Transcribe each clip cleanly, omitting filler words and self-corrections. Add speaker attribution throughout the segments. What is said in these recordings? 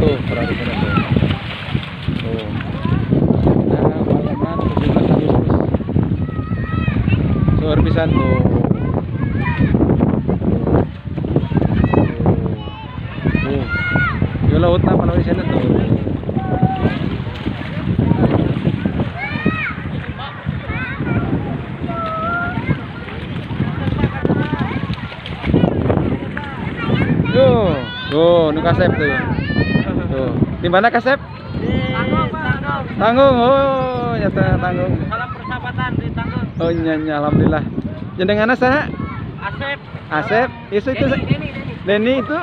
Speaker 1: tuh perahu di sana tuh. Tuh. Nah, malam 17 Agustus. Suar pisan tuh. Tuh. Yo laut na palaw di sana tuh. Tuh, nu kasep tuh. Tuh, di mana kasep?
Speaker 2: Tanggung, Tanggung.
Speaker 1: Tanggung, oh, nyata Tanggung.
Speaker 2: Salam persahabatan di Tanggung.
Speaker 1: Oh, nyanya, alhamdulillah. Jenengan saha?
Speaker 2: Asep.
Speaker 1: Asep, itu Deni itu.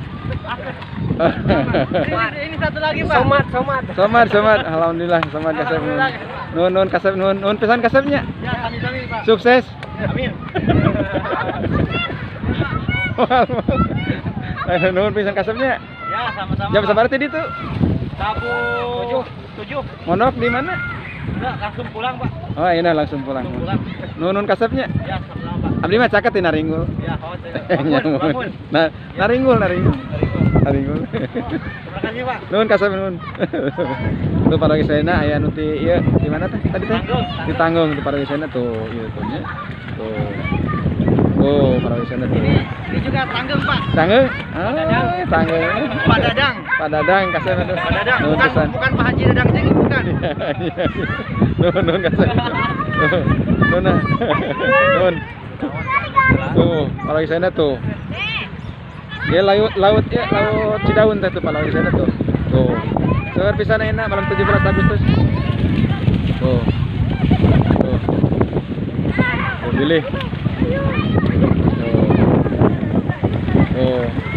Speaker 2: Ini satu lagi, Pak.
Speaker 1: Somad, alhamdulillah, somad kasep. Nun kasep, nun pesan kasepnya.
Speaker 2: Ya, kami, Pak.
Speaker 1: Sukses.
Speaker 2: Amin.
Speaker 1: Nun pesan kasepnya.
Speaker 2: Ya, sama-sama.
Speaker 1: Jam sabar tadi tuh?
Speaker 2: Sabu 7.
Speaker 1: Monok di mana?
Speaker 2: Udah, langsung pulang, Pak.
Speaker 1: Oh, ini langsung pulang. Nun kasepnya.
Speaker 2: Ya, sama-sama, Pak.
Speaker 1: Abdi mah caket di naringgul.
Speaker 2: Ya, bangun.
Speaker 1: Nah, naringgul. Naringgul.
Speaker 2: Terima kasih, Pak.
Speaker 1: Nun kasep nun. Itu para wisana aya nu ti ieu di mana teh tadi teh? Di Tanggung di para wisana tuh ieu tuh nya. Tuh. Oh, para wisana tuh.
Speaker 2: Ini juga Tanggung, Pak.
Speaker 1: Tanggung? Ah, Tanggung.
Speaker 2: Pak Dadang.
Speaker 1: Pak Dadang kasep tuh.
Speaker 2: Pak Dadang,
Speaker 1: Nun pesan.
Speaker 2: bukan Pak Haji Dadang jadi bukan.
Speaker 1: Nun kasep. Nun. Nun. Tuh, para wisana tuh. Dia laut Cidaun teh tuh kalau di sana tuh. Tuh. Seueur pisan enak malam 17 Agustus. Tuh. Tuh. Tuh pilih. Tuh. Tuh.